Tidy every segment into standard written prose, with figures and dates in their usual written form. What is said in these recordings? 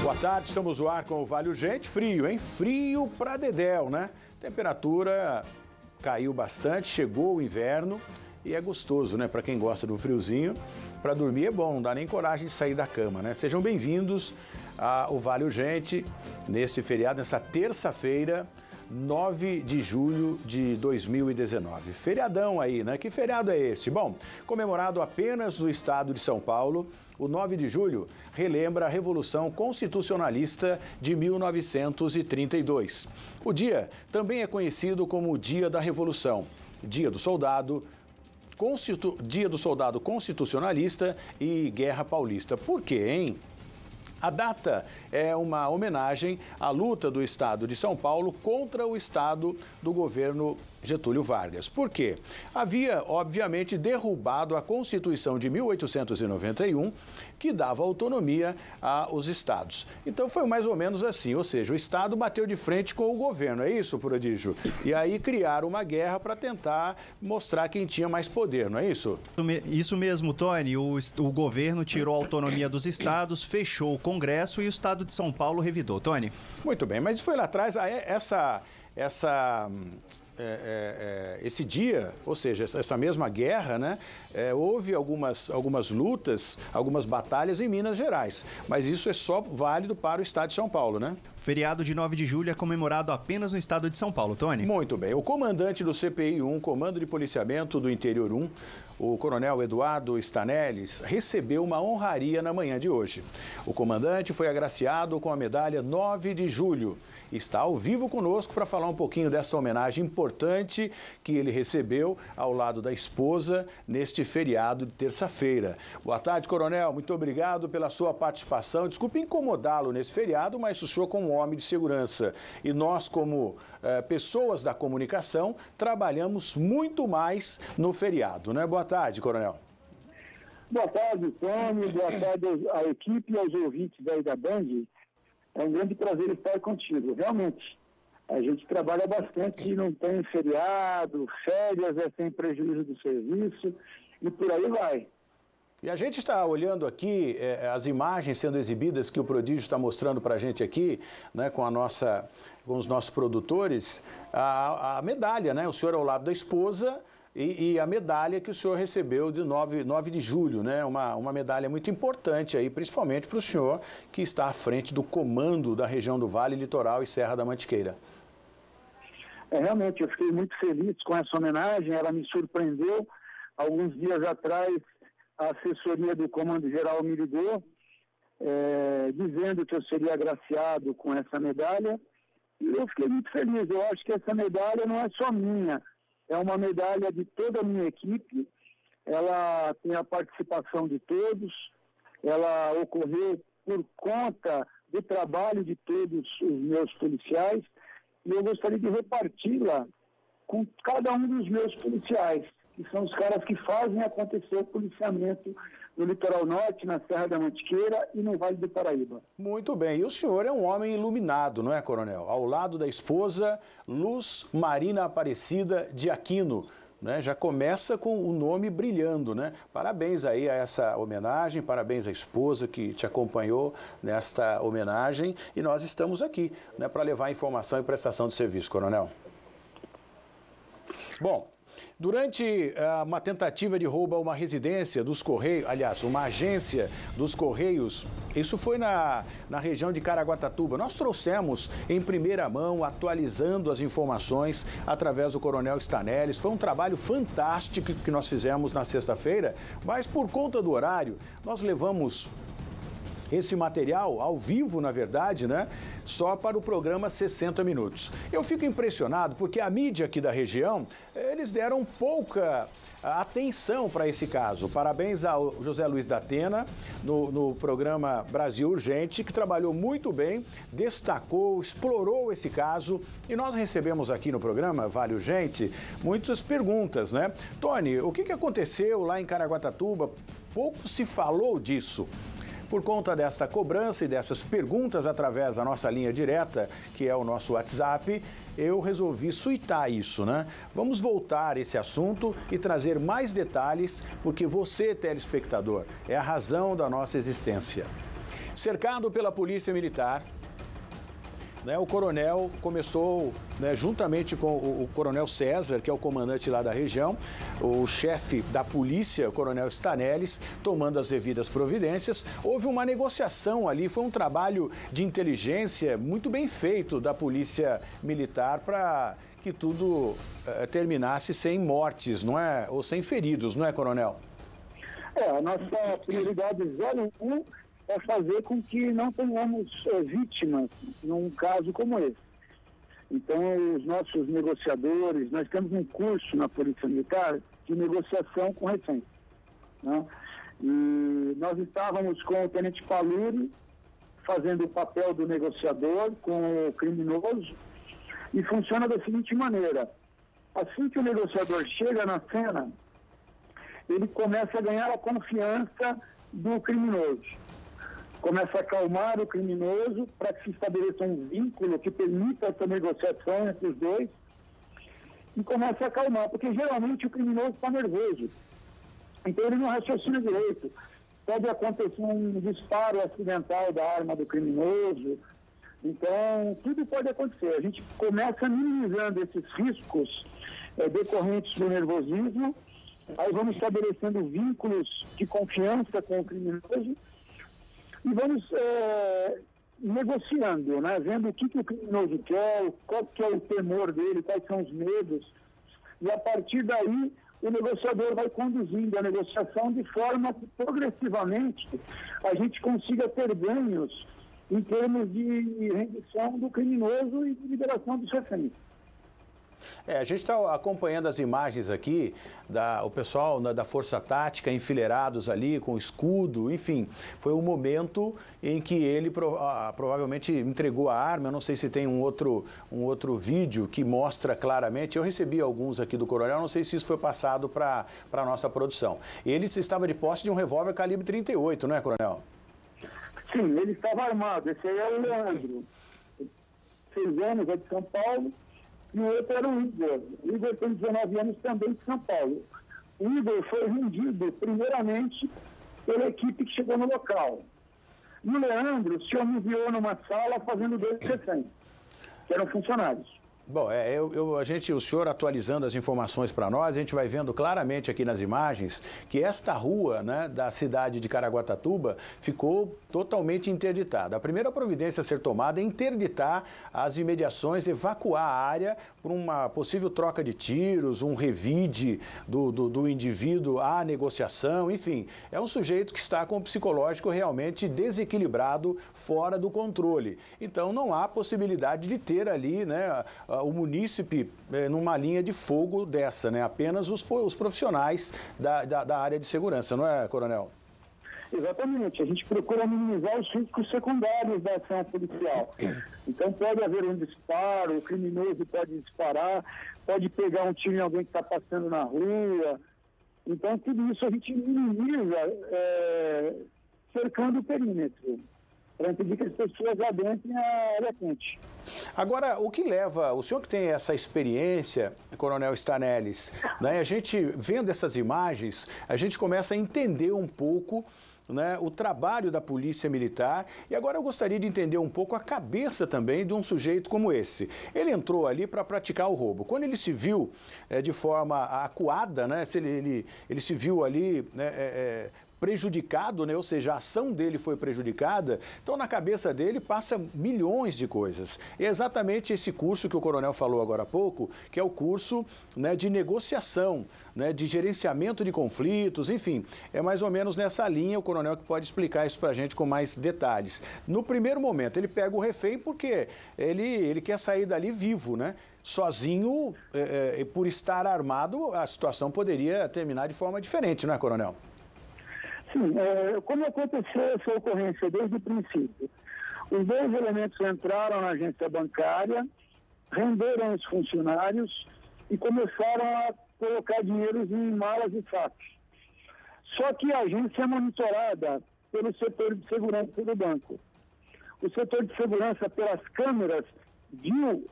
Boa tarde, estamos no ar com o Vale Urgente. Frio, hein? Frio pra dedéu, né? Temperatura caiu bastante, chegou o inverno e é gostoso, né? Para quem gosta do friozinho, para dormir é bom, não dá nem coragem de sair da cama, né? Sejam bem-vindos ao Vale Urgente neste feriado, nessa terça-feira, 9 de julho de 2019. Feriadão aí, né? Que feriado é este? Bom, comemorado apenas no estado de São Paulo, o 9 de julho relembra a Revolução Constitucionalista de 1932. O dia também é conhecido como o Dia da Revolução, Dia do Soldado Constitucionalista e Guerra Paulista. Por quê, hein? A data é uma homenagem à luta do Estado de São Paulo contra o Estado do governo Getúlio Vargas. Por quê? Havia, obviamente, derrubado a Constituição de 1891, que dava autonomia aos estados. Então foi mais ou menos assim, ou seja, o Estado bateu de frente com o governo, é isso, Prodígio? E aí criaram uma guerra para tentar mostrar quem tinha mais poder, não é isso? Isso mesmo, Tony. O governo tirou a autonomia dos estados, fechou o Congresso e o Estado de São Paulo revidou. Tony? Muito bem, mas foi lá atrás, esse dia, ou seja, essa mesma guerra, né, houve algumas lutas, algumas batalhas em Minas Gerais, mas isso é só válido para o estado de São Paulo, né? O feriado de 9 de julho é comemorado apenas no estado de São Paulo, Tony. Muito bem. O comandante do CPI-1, Comando de Policiamento do Interior 1, o coronel Eduardo Stanelles, recebeu uma honraria na manhã de hoje. O comandante foi agraciado com a medalha 9 de julho. Está ao vivo conosco para falar um pouquinho dessa homenagem importante que ele recebeu ao lado da esposa neste feriado de terça-feira. Boa tarde, coronel. Muito obrigado pela sua participação. Desculpe incomodá-lo nesse feriado, mas o senhor como homem de segurança e nós como pessoas da comunicação trabalhamos muito mais no feriado, né? Boa tarde, coronel. Boa tarde, Tony. Boa tarde à equipe e aos ouvintes aí da Band. É um grande prazer estar contigo. Realmente, a gente trabalha bastante, não tem feriado, férias, sem prejuízo do serviço e por aí vai. E a gente está olhando aqui as imagens sendo exibidas que o Prodígio está mostrando para a gente aqui, né, com os nossos produtores, a medalha, né? O senhor ao lado da esposa e a medalha que o senhor recebeu de 9 de julho, né? Uma medalha muito importante aí, principalmente para o senhor que está à frente do comando da região do Vale, Litoral e Serra da Mantiqueira. Realmente, eu fiquei muito feliz com essa homenagem, ela me surpreendeu. Alguns dias atrás, a assessoria do Comando Geral me ligou, dizendo que eu seria agraciado com essa medalha, e eu fiquei muito feliz. Eu acho que essa medalha não é só minha, é uma medalha de toda a minha equipe, ela tem a participação de todos, ela ocorreu por conta do trabalho de todos os meus policiais, e eu gostaria de reparti-la com cada um dos meus policiais, que são os caras que fazem acontecer o policiamento no Litoral Norte, na Serra da Mantiqueira e no Vale do Paraíba. Muito bem. E o senhor é um homem iluminado, não é, coronel? Ao lado da esposa, Luz Marina Aparecida de Aquino, né? Já começa com o nome brilhando, né? Parabéns aí a essa homenagem, parabéns à esposa que te acompanhou nesta homenagem e nós estamos aqui, né, para levar informação e prestação de serviço, coronel. Bom, durante uma tentativa de roubo a uma residência dos Correios, aliás, uma agência dos Correios, isso foi na região de Caraguatatuba. Nós trouxemos em primeira mão, atualizando as informações através do coronel Stanelles. Foi um trabalho fantástico que nós fizemos na sexta-feira, mas por conta do horário, nós levamos esse material ao vivo, na verdade, né? Só para o programa 60 Minutos. Eu fico impressionado porque a mídia aqui da região, eles deram pouca atenção para esse caso. Parabéns ao José Luiz da Atena, no programa Brasil Urgente, que trabalhou muito bem, destacou, explorou esse caso e nós recebemos aqui no programa Vale Urgente muitas perguntas, né? Tony, o que aconteceu lá em Caraguatatuba? Pouco se falou disso. Por conta desta cobrança e dessas perguntas através da nossa linha direta, que é o nosso WhatsApp, eu resolvi suitar isso, né? Vamos voltar a esse assunto e trazer mais detalhes, porque você, telespectador, é a razão da nossa existência. Cercado pela polícia militar, né, o coronel começou, né, juntamente com o coronel César, que é o comandante lá da região, o chefe da polícia, o coronel Stanelles, tomando as devidas providências. Houve uma negociação ali, foi um trabalho de inteligência muito bem feito da polícia militar para que tudo terminasse sem mortes, não é? Ou sem feridos, não é, coronel? A nossa prioridade 01 é fazer com que não tenhamos vítimas num caso como esse. Então, os nossos negociadores, nós temos um curso na Polícia Militar de negociação com reféns, né? E nós estávamos com o Tenente Paluri fazendo o papel do negociador com o criminoso, e funciona da seguinte maneira: assim que o negociador chega na cena, ele começa a ganhar a confiança do criminoso. Começa a acalmar o criminoso para que se estabeleça um vínculo que permita essa negociação entre os dois, e começa a acalmar, porque geralmente o criminoso está nervoso, então ele não raciocina direito. Pode acontecer um disparo acidental da arma do criminoso, então tudo pode acontecer. A gente começa minimizando esses riscos decorrentes do nervosismo, aí vamos estabelecendo vínculos de confiança com o criminoso, e vamos negociando, né? Vendo o que o criminoso quer, qual que é o temor dele, quais são os medos. E a partir daí, o negociador vai conduzindo a negociação de forma que, progressivamente, a gente consiga ter ganhos em termos de rendição do criminoso e de liberação dos reféns. A gente está acompanhando as imagens aqui, o pessoal da Força Tática enfileirados ali com escudo, enfim. Foi um momento em que ele provavelmente entregou a arma. Eu não sei se tem um outro vídeo que mostra claramente. Eu recebi alguns aqui do coronel, não sei se isso foi passado para a nossa produção. Ele estava de posse de um revólver calibre 38, não é, coronel? Sim, ele estava armado. Esse aí é o Leandro, 6 anos, é de São Paulo. E o outro era o Igor. O Igor tem 19 anos, também de São Paulo. O Igor foi rendido, primeiramente, pela equipe que chegou no local. E o Leandro se enviou numa sala fazendo 2 reféns, que eram funcionários. Bom, o senhor atualizando as informações para nós, a gente vai vendo claramente aqui nas imagens que esta rua, né, da cidade de Caraguatatuba ficou totalmente interditada. A primeira providência a ser tomada é interditar as imediações, evacuar a área por uma possível troca de tiros, um revide do indivíduo à negociação, enfim. É um sujeito que está com o psicológico realmente desequilibrado, fora do controle. Então não há possibilidade de ter ali, né, o munícipe numa linha de fogo dessa, né? Apenas os profissionais da área de segurança, não é, coronel? Exatamente. A gente procura minimizar os riscos secundários da ação policial. Então pode haver um disparo, o criminoso pode disparar, pode pegar um tiro em alguém que está passando na rua. Então tudo isso a gente minimiza cercando o perímetro, para impedir que as pessoas adentrem a área quente. Agora, o que leva, o senhor que tem essa experiência, coronel Stanelles, né, a gente vendo essas imagens, a gente começa a entender um pouco, né, o trabalho da Polícia Militar. E agora eu gostaria de entender um pouco a cabeça também de um sujeito como esse. Ele entrou ali para praticar o roubo. Quando ele se viu de forma acuada, né, ele se viu ali prejudicado, né? Ou seja, a ação dele foi prejudicada, então na cabeça dele passa milhões de coisas. É exatamente esse curso que o coronel falou agora há pouco, que é o curso, né, de negociação, né, de gerenciamento de conflitos, enfim, é mais ou menos nessa linha. O coronel que pode explicar isso para a gente com mais detalhes. No primeiro momento, ele pega o refém porque ele quer sair dali vivo, né? Sozinho, por estar armado, a situação poderia terminar de forma diferente, não é, coronel? Sim, como aconteceu essa ocorrência desde o princípio? Os 2 elementos entraram na agência bancária, renderam os funcionários e começaram a colocar dinheiros em malas e sacos. Só que a agência é monitorada pelo setor de segurança do banco. O setor de segurança, pelas câmeras, viu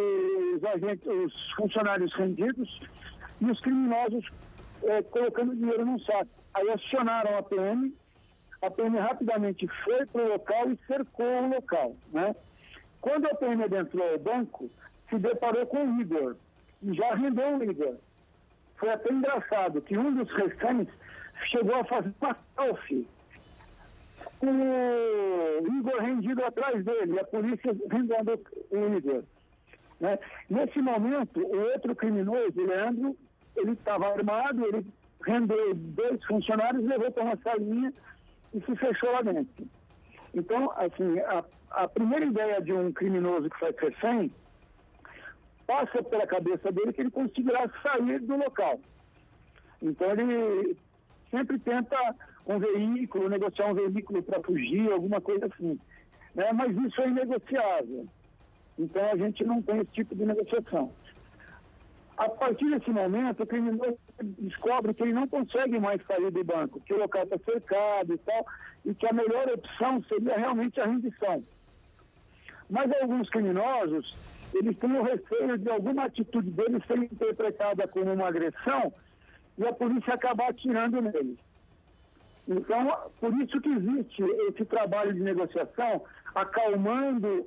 os funcionários rendidos e os criminosos colocando dinheiro num saco. Aí acionaram a PM, A PM rapidamente foi para o local e cercou o local, né? Quando a PM adentrou ao banco, se deparou com o Igor, e já rendeu o Igor. Foi até engraçado que um dos reféns chegou a fazer uma selfie com o Igor rendido atrás dele, a polícia rendendo o Igor. Né? Nesse momento, o outro criminoso, o Leandro, ele estava armado, ele rendeu 2 funcionários, levou para uma salinha e se fechou lá dentro. Então, assim, a primeira ideia de um criminoso que faz refém passa pela cabeça dele que ele conseguirá sair do local. Então, ele sempre tenta um veículo, negociar um veículo para fugir, alguma coisa assim. Né? Mas isso é inegociável. Então, a gente não tem esse tipo de negociação. A partir desse momento, o criminoso descobre que ele não consegue mais sair do banco, que o local está cercado e tal, e que a melhor opção seria realmente a rendição. Mas alguns criminosos, eles têm o receio de alguma atitude deles ser interpretada como uma agressão e a polícia acabar atirando neles. Então, por isso que existe esse trabalho de negociação, acalmando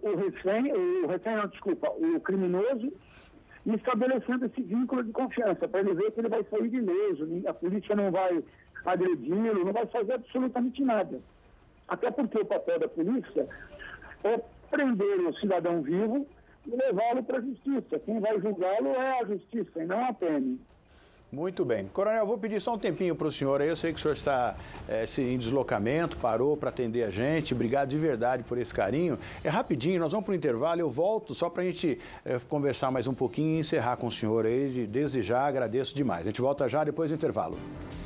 o criminoso, e estabelecendo esse vínculo de confiança, para ele ver que ele vai sair de ileso, a polícia não vai agredi-lo, não vai fazer absolutamente nada. Até porque o papel da polícia é prender o cidadão vivo e levá-lo para a justiça. Quem vai julgá-lo é a justiça e não a PM. Muito bem. Coronel, vou pedir só um tempinho para o senhor aí. Eu sei que o senhor está em deslocamento, parou para atender a gente. Obrigado de verdade por esse carinho. É rapidinho, nós vamos para o intervalo. Eu volto só para a gente conversar mais um pouquinho e encerrar com o senhor aí. Desde já, agradeço demais. A gente volta já depois do intervalo.